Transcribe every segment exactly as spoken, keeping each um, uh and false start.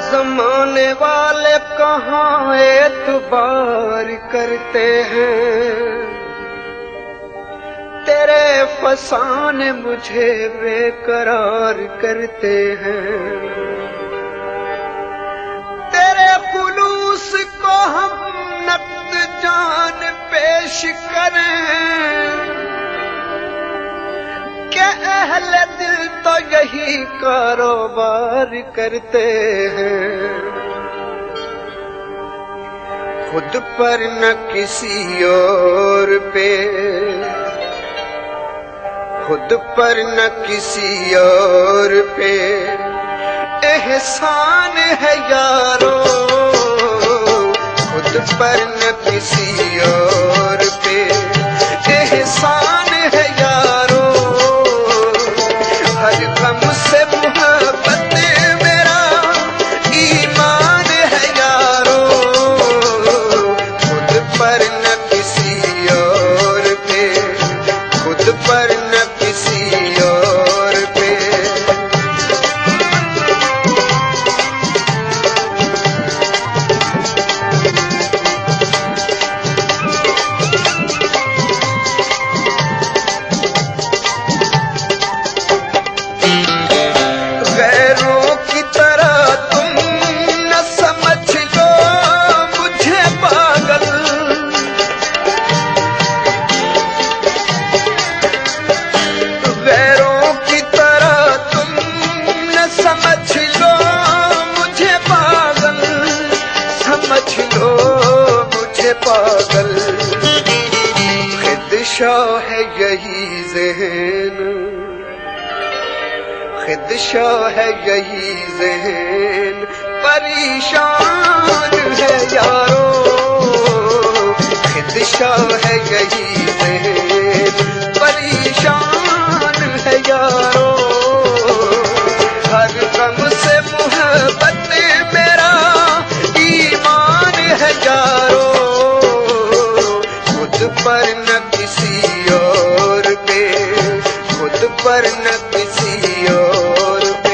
जमाने वाले कहाँ एतबार करते हैं, तेरे फसाने मुझे बेकरार करते हैं। तेरे खुलूस को हम नक़्द जान पेश करें कि अहले दिल तो यही कारोबार करते हैं। खुद पर न किसी और पे, खुद पर न किसी और पे एहसान है यारो, खुद पर न किसी और पे एहसान है यारो। हर गम से मोहब्बत मेरा ईमान है यारो, खुद पर न किसी और पे, खुद पर न किसी और पे। गैरों की तरह तुम न समझ लो मुझे पागल, गैरों की तरह तुम न समझ लो मुझे पागल, समझ लो मुझे पागल। खिदशा है यही ज़हन, खिदशा है यही ज़हन, परेशान है यारो, खिदशा है यही ज़हन, परेशान है यारो। हर गम से मोहब्बत मेरा ईमान है यारो, खुद पर न किसी और पे, खुद पर न किसी और पे।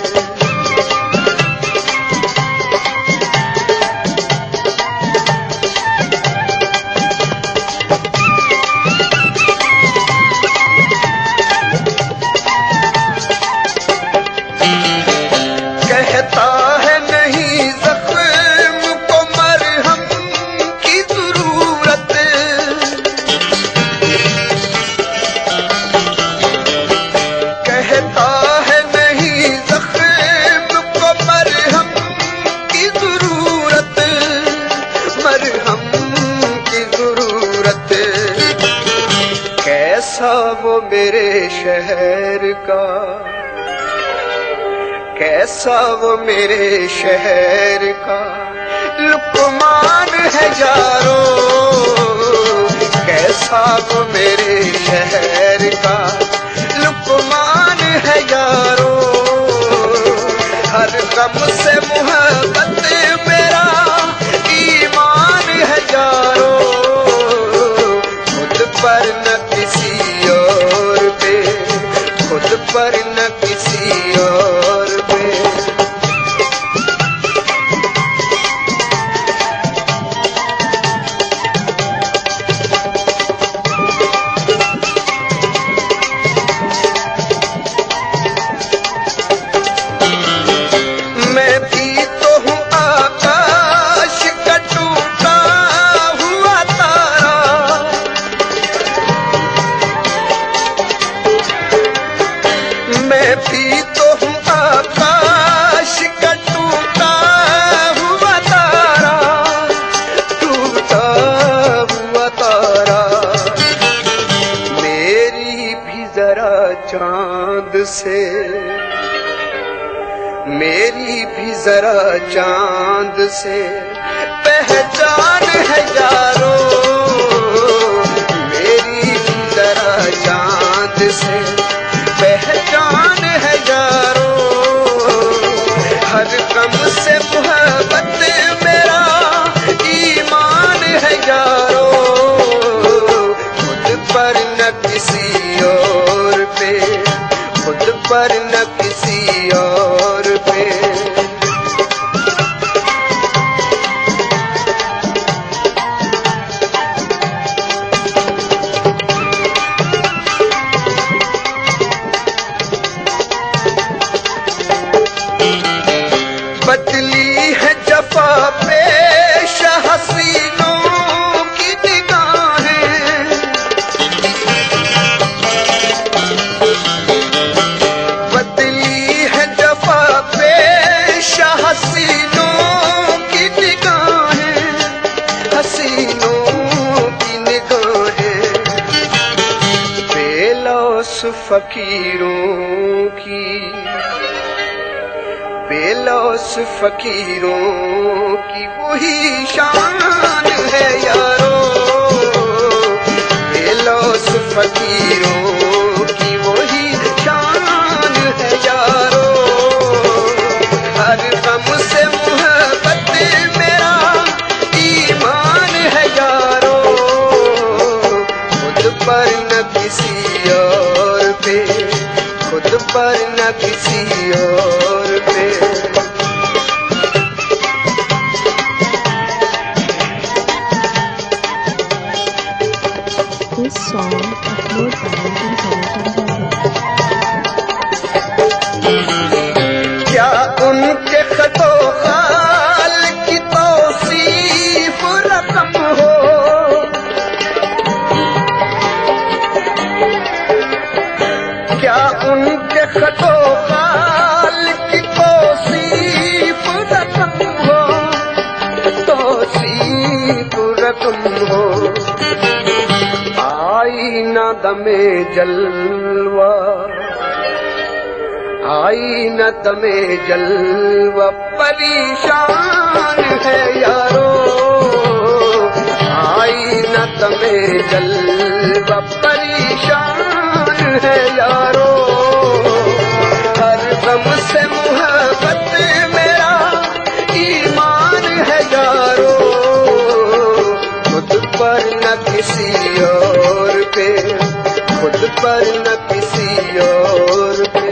कहता है नहीं ज़ख्म को मरहम की ज़रूरत, कहता है नहीं ज़ख्म को मरहम की ज़रूरत, मरहम की ज़रूरत। कैसा वो मेरे शहर का, कैसा वो मेरे शहर का लुकमान है यारो, कैसा वो मेरे शहर का लुकमान है यारो। हर गम से मोहब्बत मेरा ईमान है यारो, खुद पर न किसी और पे, खुद पर न किसी और पे। मैं भी तो हूँ आकाश का टूटा हुआ तारा, मैं भी तो हूँ आकाश का टूटा हुआ तारा, टूटा हुआ तारा। मेरी भी जरा चांद से, मेरी भी जरा चांद से पहचान है यारो, मेरी भी जरा चांद से पहचान है यारो। हर गम से मोहब्बत मेरा ईमान है यारो, खुद पर न किसी और पे, खुद पर न किसी और पे। बदली है जफा पेश हसीनों की निगाहें, बदली है जफा पेश हसीनों की निगाहें, हसीनों की निगाहें, बेलौस फकीरों की, बेलौस फकीरों की वही शान है यारो, बेलौस फकीरों की वही शान है यारो, हर गम से मोहब्बत मेरा ईमान है यारो, खुद पर न किसी और पे, खुद पर न किसी और पे। This song upload parenting solution है। क्या उनके खतो खाल की तौसीफ रकम हो, क्या उनके खतो खाल की तौसीफ रकम हो, तौसीफ रकम हो, आई न दमे जलवा, आई न दमे जलवा, परेशान है यारो, आई न दमे जलवा, परेशान है यारो, हर दम से मोहब्बत मेरा ईमान है यारो, खुद पर न किसी और पे, खुद पर न किसी और पे।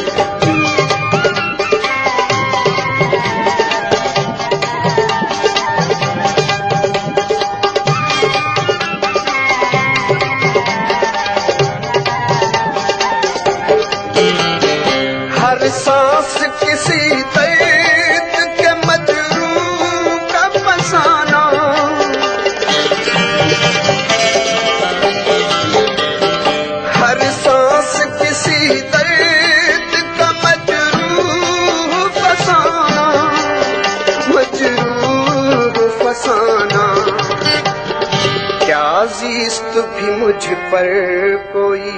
हर सांस किसी दर्द के मजरूह का फसाना, हर सांस किसी दर्द का मजरूह फसाना, मजरूह फसाना, क्या ज़िस्त भी मुझ पर कोई,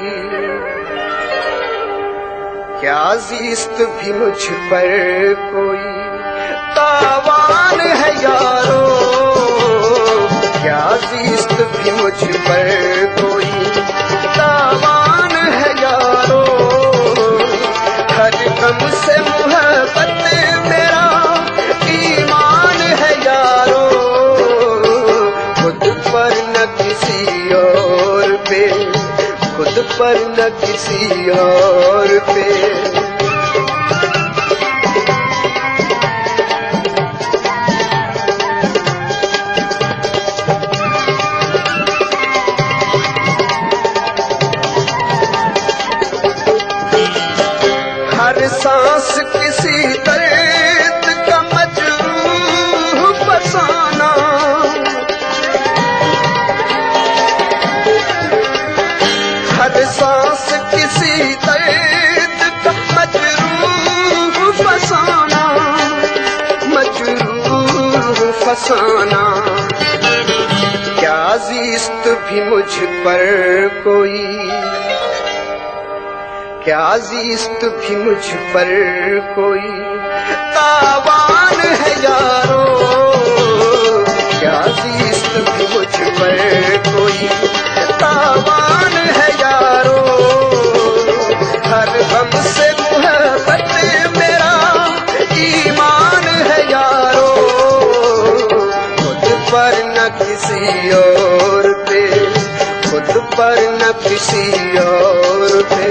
क्या ज़िस्त भी मुझ पर कोई तावान है यारो, क्या ज़िस्त भी मुझ पर कोई तावान है यारो, हर गम से मोहब्बत मेरा ईमान है यारो, खुद पर न किसी और पे, खुद पर न किसी और पे। हर सांस किसी दर्द का मजरूह फसाना, हर सांस किसी दर्द का मजरूह फसाना, मजरूह फसाना, क्या ज़िस्त भी मुझ पर कोई, क्या ज़िस्त भी मुझ पर कोई तावान है यारो, क्या ज़िस्त भी मुझ पर कोई तावान है यारो, हर गम से मोहब्बत मेरा ईमान है यारो, खुद पर न किसी और पे, खुद पर न किसी और पे।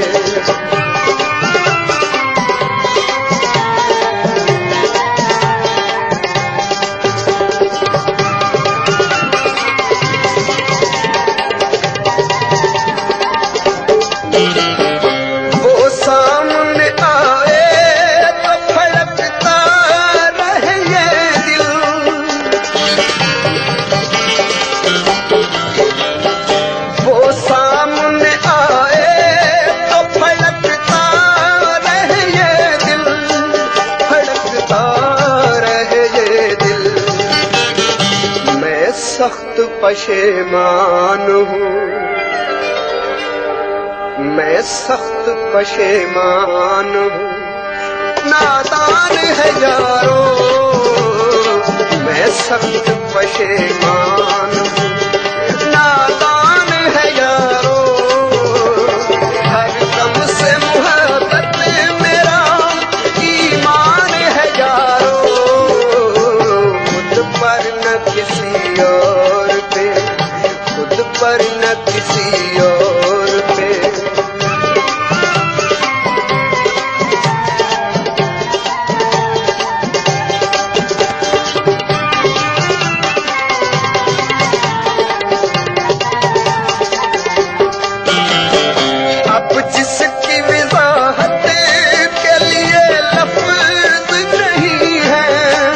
वो सामने आए तो फड़क सख्त पशेमान हूँ, मैं सख्त पशेमान हूँ। नादान है यारो मैं सख्त पशेमान हूँ, नादान है यारो हर दम से मोहब्बत मेरा ईमान है यारो। खुद पर न किसी और पे, खुद पर न किसी और पे। जिसकी वजाहत के लिए लफ्ज़ नहीं है,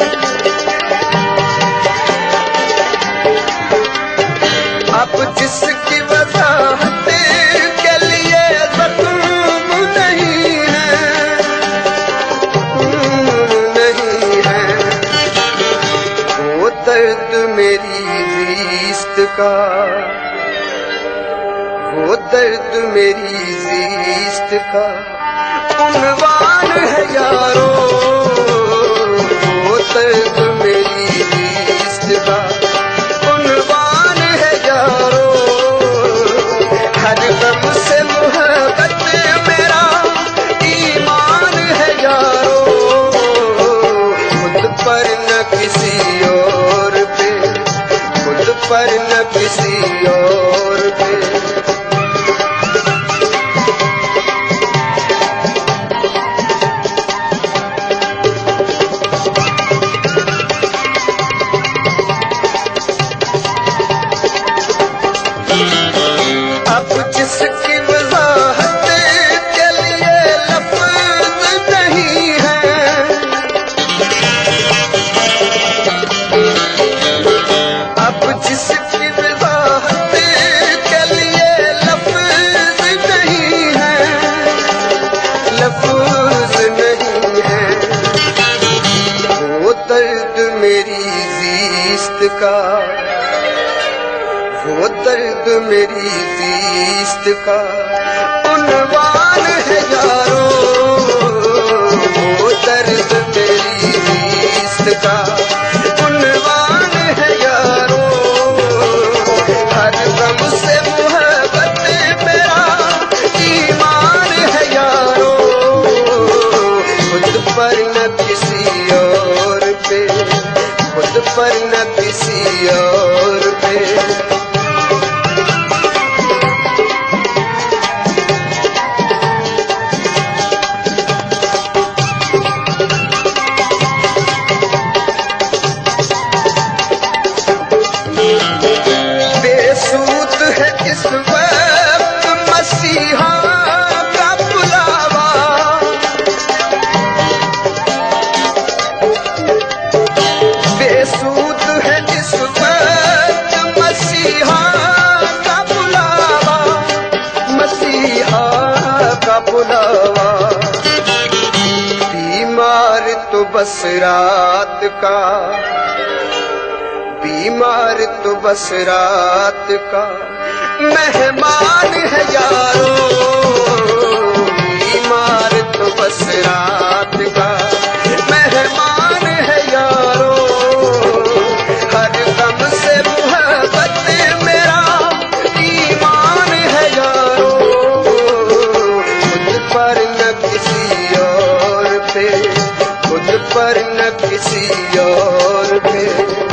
अब जिसकी वजाहत के लिए ज़ख्म नहीं है, नहीं है। वो दर्द मेरी ज़िस्त का, वो दर्द मेरी ज़िस्त का उन्वान है यारो। वो दर्द मेरी ज़िस्त का उन्वान है यारो। हर गम से मोहब्बत मेरा ईमान है यारो। खुद पर न किसी और पे, खुद पर न किसी और पे। अब जिसकी वजाहत के लिए लफ्ज़ नहीं है, अब जिसकी वजाहत के लिए लफ्ज़ नहीं है, लफ्ज़ नहीं है। वो दर्द मेरी ज़िस्त का, वो दर्द मेरी ज़िस्त का उन्वान है यारो। वो दर्द मेरी ज़िस्त का उन्वान है यारो। हर गम से मोहब्बत मेरा ईमान है यारो। खुद पर न किसी और पे, खुद पर न किसी और पे। बेसूद है इस वक्त मसीहा का बुलावा, बेसूद है इस वक्त मसीहा का बुलावा, मसीहा का बुलावा। बीमार तो बस रात का, बीमार तो बस रात का मेहमान है यारो। बीमार तो बस रात का मेहमान है यारो। हर गम से मोहब्बत मेरा ईमान है यारो। खुद पर न किसी और पे, खुद पर न किसी और पे।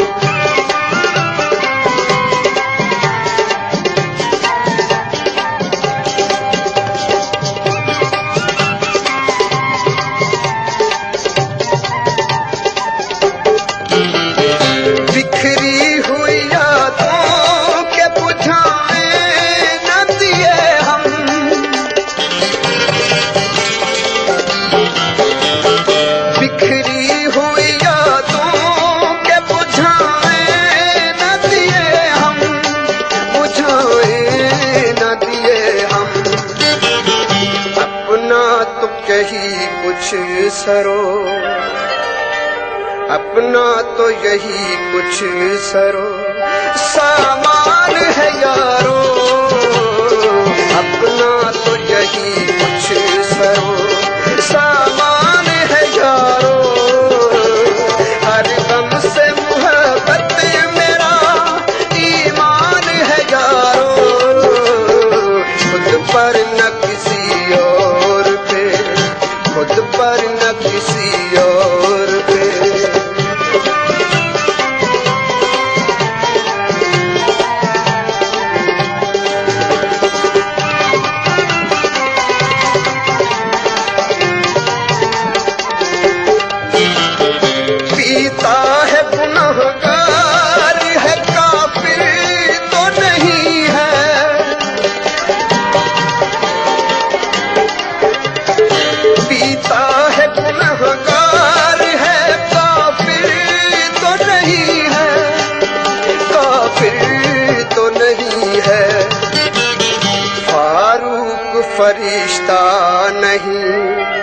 बिखरी हुई यादों के बुझाने न दिए हम, बिखरी हुई यादों के बुझाने न दिए हम, बुझाए न दिए हम। अपना तो कहीं कुछ सरो, अपना तो यही कुछ सरो। सामान है यारो, अपना तो यही कुछ सरो। सामान है यारो, हर गम से मोहब्बत मेरा ईमान है यारो। खुद पर न किसी और पे, खुद पर न किसी और पे। पीता है गुनहगार है, काफिर तो नहीं है। पीता है गुनहगार है, काफिर तो नहीं है, काफिर तो नहीं है। फारूक फरिश्ता नहीं,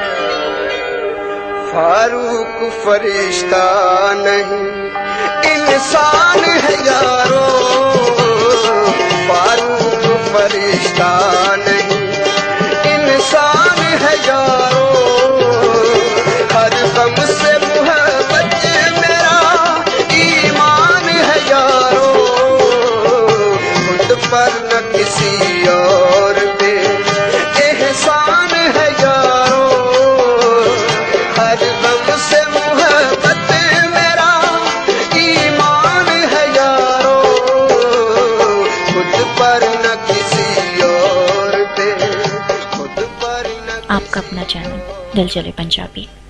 फारूक फरिश्ता नहीं, इंसान है यारो। फारूक फरिश्ता नहीं, इंसान है यारो। हर गम से मोहब्बत मेरा ईमान है यारो। खुद पर न किसी और पे एहसान है यारो। हर गम से मोहब्बत मेरा ईमान है यारो। खुद पर न किसी और पे, खुद पर न। आपका अपना चैनल दिल चले पंजाबी।